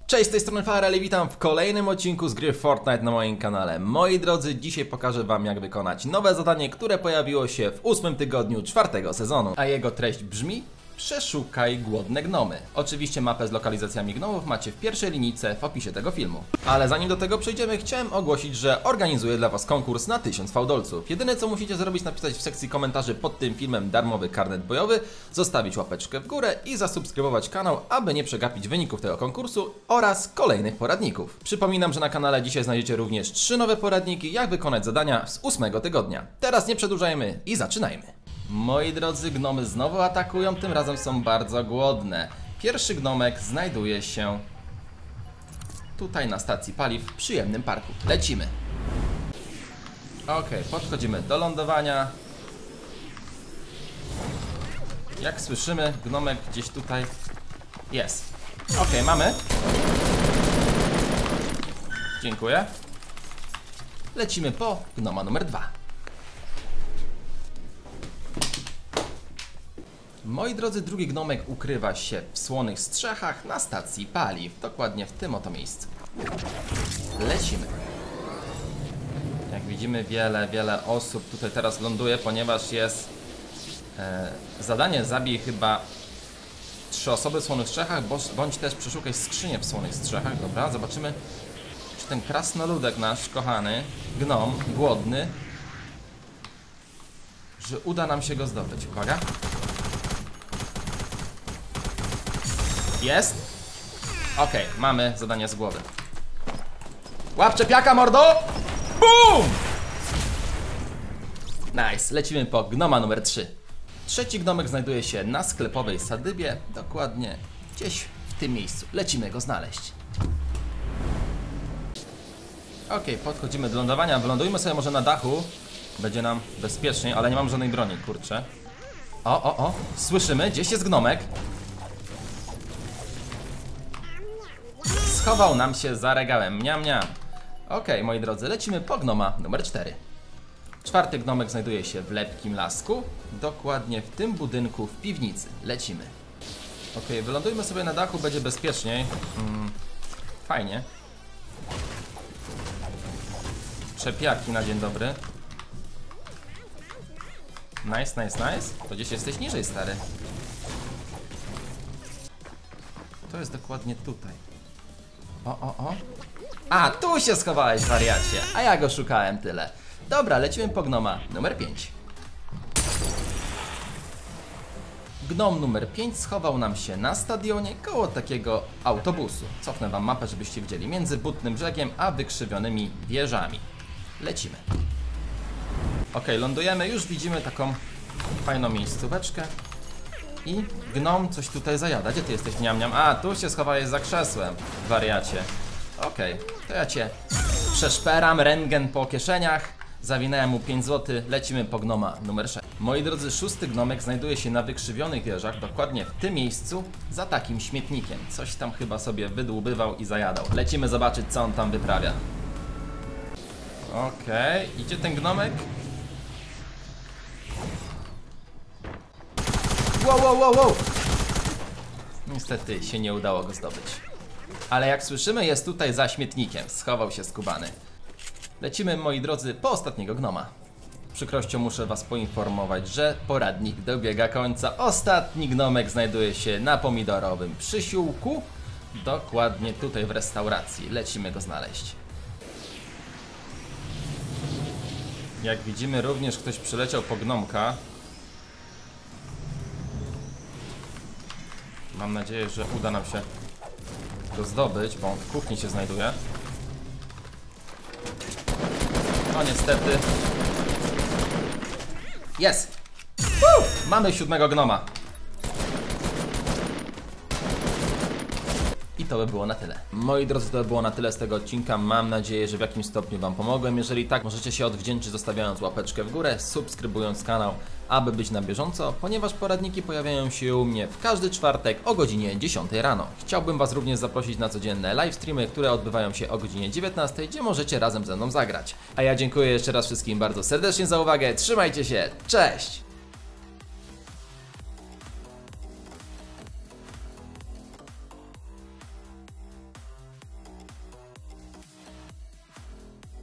Cześć, z tej strony Farel i witam w kolejnym odcinku z gry Fortnite na moim kanale. Moi drodzy, dzisiaj pokażę wam, jak wykonać nowe zadanie, które pojawiło się w 8. tygodniu 4. sezonu. A jego treść brzmi: przeszukaj głodne gnomy. Oczywiście mapę z lokalizacjami gnomów macie w pierwszej linijce w opisie tego filmu. Ale zanim do tego przejdziemy, chciałem ogłosić, że organizuję dla was konkurs na 1000 fałdolców. Jedyne co musicie zrobić, napisać w sekcji komentarzy pod tym filmem darmowy karnet bojowy, zostawić łapeczkę w górę i zasubskrybować kanał, aby nie przegapić wyników tego konkursu oraz kolejnych poradników. Przypominam, że na kanale dzisiaj znajdziecie również 3 nowe poradniki, jak wykonać zadania z 8 tygodnia. Teraz nie przedłużajmy i zaczynajmy. Moi drodzy, gnomy znowu atakują, tym razem są bardzo głodne. Pierwszy gnomek znajduje się tutaj na stacji paliw w przyjemnym parku. Lecimy. Ok, podchodzimy do lądowania. Jak słyszymy, gnomek gdzieś tutaj jest. Ok, mamy. Dziękuję. Lecimy po gnoma numer 2. Moi drodzy, drugi gnomek ukrywa się w słonych strzechach na stacji paliw. Dokładnie w tym oto miejscu. Lecimy. Jak widzimy, wiele osób tutaj teraz ląduje, ponieważ jest zadanie: zabij chyba 3 osoby w słonych strzechach, bądź też przeszukaj skrzynię w słonych strzechach. Dobra, zobaczymy, czy ten krasnoludek nasz kochany, gnom, głodny, że uda nam się go zdobyć. Uwaga. Jest. Okej, mamy zadanie z głowy. Łap czepiaka, mordo! BOOM! Nice, lecimy po gnoma numer 3. Trzeci gnomek znajduje się na sklepowej sadybie, dokładnie gdzieś w tym miejscu. Lecimy go znaleźć. Okej, podchodzimy do lądowania. Wylądujmy sobie może na dachu. Będzie nam bezpieczniej, ale nie mam żadnej broni, kurczę. O, słyszymy, gdzieś jest gnomek. Schował nam się za regałem, mniam. Okej, moi drodzy, lecimy po gnoma numer 4. Czwarty gnomek znajduje się w lepkim lasku, dokładnie w tym budynku w piwnicy. Lecimy. Okej, wylądujmy sobie na dachu, będzie bezpieczniej. Fajnie. Czepiaki na dzień dobry. Nice. To gdzieś jesteś niżej, stary. To jest dokładnie tutaj. O. A, tu się schowałeś, wariacie. A ja go szukałem, tyle. Dobra, lecimy po gnoma numer 5. Gnom numer 5 schował nam się na stadionie koło takiego autobusu. Cofnę wam mapę, żebyście widzieli. Między Butnym Brzegiem a wykrzywionymi wieżami. Lecimy. Ok, lądujemy. Już widzimy taką fajną miejscóweczkę. I gnom coś tutaj zajada. Gdzie ty jesteś, mniam? A, tu się schowałeś za krzesłem, wariacie. Okej, to ja cię przeszperam, rentgen po kieszeniach. Zawinąłem mu 5 zł, lecimy po gnoma numer 6. Moi drodzy, 6. gnomek znajduje się na wykrzywionych wieżach, dokładnie w tym miejscu, za takim śmietnikiem. Coś tam chyba sobie wydłubywał i zajadał. Lecimy zobaczyć, co on tam wyprawia. Okej, idzie ten gnomek. Wow. Niestety się nie udało go zdobyć. Ale jak słyszymy, jest tutaj za śmietnikiem. Schował się skubany. Lecimy, moi drodzy, po ostatniego gnoma. Z przykrością muszę was poinformować, że poradnik dobiega końca. Ostatni gnomek znajduje się na pomidorowym przysiłku. Dokładnie tutaj w restauracji. Lecimy go znaleźć. Jak widzimy, również ktoś przyleciał po gnomka. Mam nadzieję, że uda nam się go zdobyć, bo on w kuchni się znajduje. No niestety. Jest! Mamy 7. gnoma. I to by było na tyle. Moi drodzy, to by było na tyle z tego odcinka. Mam nadzieję, że w jakimś stopniu wam pomogłem. Jeżeli tak, możecie się odwdzięczyć, zostawiając łapeczkę w górę, subskrybując kanał, aby być na bieżąco, ponieważ poradniki pojawiają się u mnie w każdy czwartek o godzinie 10 rano. Chciałbym was również zaprosić na codzienne live streamy, które odbywają się o godzinie 19, gdzie możecie razem ze mną zagrać. A ja dziękuję jeszcze raz wszystkim bardzo serdecznie za uwagę. Trzymajcie się, cześć!